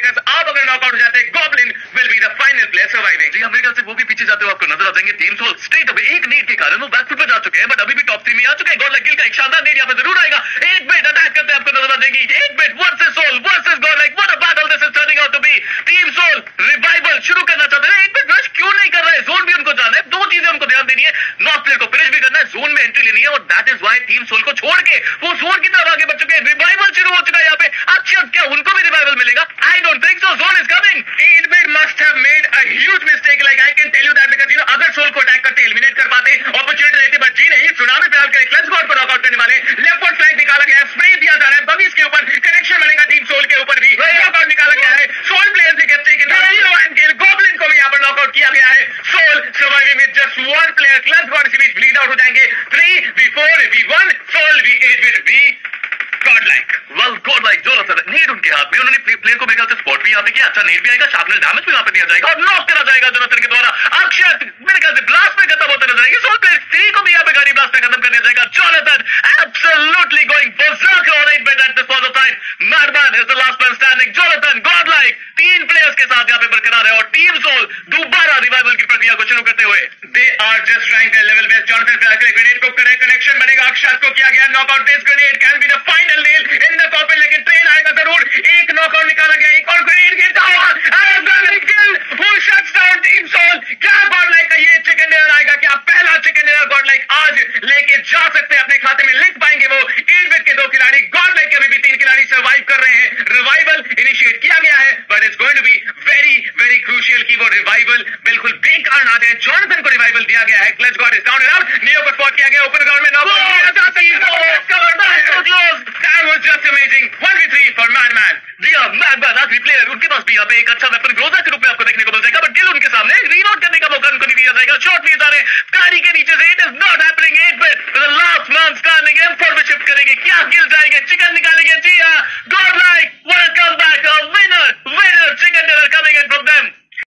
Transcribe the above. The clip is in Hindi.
बिकॉज आप अगर नॉकआउट हो जाते हैं Goblin will be the final player surviving. जी मेरे ख्याल से वो भी पीछे जाते हुए आपको नजर आ जाएंगे। टीम सोल स्ट्रेट अवे एक नीड के कारण वो बैकफुट पर जा चुके हैं, बट अभी भी टॉप 3 में आ चुके हैं। गॉड लाइक गिल का एक शानदार नीड यहाँ पे जरूर आएगा। 8 बिट अटैक करते आपको नजर आ जाएगी। 8 bit versus Soul versus godlike like, what a battle this is turning out to be. Team Soul revival शुरू करना चाहते हैं। 8 बिट रश क्यों नहीं कर रहे? जोन भी उनको जाना है, दो चीजें उनको ध्यान देनी है। नॉर्थ प्लेयर को फिनिश भी करना है, जोन में एंट्री लेनी है, और that is why team Soul को छोड़ के वो जोन की तरफ आगे बढ़ चुके हैं। रिवाइवल शुरू हो चुका है यहाँ पे। अक्षत क्या उनको भी रिवाइवल मिलेगा? I don't think so. Zone is coming. 8 bit must have made a huge mistake, like I can tell you that, because you know अगर सोल को अटैक करते एलिमिनेट कर पाते अपॉर्चुनिटी रहती, बट जी नहीं। सुनामी फिलहाल के क्लच गॉड को नॉकआउट करने वाले। लेफ्ट फुट फ्लैंक निकाला गया है, स्प्रे दिया जा रहा है बगीज के ऊपर, कनेक्शन बनेगा टीम सोल के ऊपर भी। नॉकआउट निकाला गया है। सोल प्लेयर भी कहते हैं कि गॉब्लिन को भी यहाँ पर नॉकआउट किया गया है। Soul surviving with just one player. Clutch god के बीच ब्लीड आउट हो जाएंगे। 3v4v1 Soul v8 with v godlike. Well godlike Jonathan need उनके हाथ में, उन्होंने प्लेयर को मेरे ख्याल से स्पॉट भी यहाँ पे किया। अच्छा नीड भी आएगा, शार्पनेस डैमेज भी यहाँ पे दिया जाएगा और नॉक करा जाएगा जोनाथन के द्वारा। अक्षत मेरे ख्याल से ब्लास्ट में खत्म होता नजर आएगी। सोल प्लेयर 3 को भी यहाँ पे गाड़ी ब्लास्ट में खत्म कर दिया जाएगा। Jonathan absolutely going berserk on 8 bit at this point of time. Madman is the last man standing. Jonathan godlike 3 players के साथ यहाँ पे बरकरार है और टीम सोल दोबारा रिवाइवल की प्रक्रिया को शुरू करते हुए they are just trying their level best. Johnson फिलहाल के लिए ग्रेनेड को करे, कनेक्शन बनेगा। अक्षत को किया गया knockout. This grenade can be the final nail in the coffin, लेकिन ट्रेन आएगा जरूर। एक नॉकआउट निकाला गया, एक और ग्रेनेड गिरता हुआ who shuts down team Soul. क्या गॉडलाइक का ये चिकन डिनर आएगा? क्या पहला चिकन डिनर गॉडलाइक आज लेके जा सकते हैं अपने खाते में? लिख पाएंगे वो 8 बिट के 2 खिलाड़ी? गॉडलाइक के अभी भी 3 खिलाड़ी सर्वाइव कर रहे हैं। रिवाइवल इनिशिएट किया गया है, but it's going to be very very crucial कि वो रिवाइवल बिल्कुल बेकार ना जाए। जॉनसन को रिवाइवल दिया गया है। Clutch god is down and out. Neo को स्पॉट किया गया ओपन ग्राउंड में। नॉकआउट किया जाता है। That was just amazing. 1v3 for Madman. जी हाँ, मैडमैन आखिरी प्लेयर। उनके पास भी यहाँ पे एक अच्छा वेपन ग्रोजा के रूप में आपको देखने को मिल जाएगा, बट गिल उनके सामने रीलोड करने का मौका उनको नहीं दिया जाएगा। शॉट लिए जा रहे हैं गाड़ी के नीचे से। It is not happening. 8 bit the last man standing. M4 में शिफ्ट करेंगे क्या? गिल जाएंगे, चिकन निकाल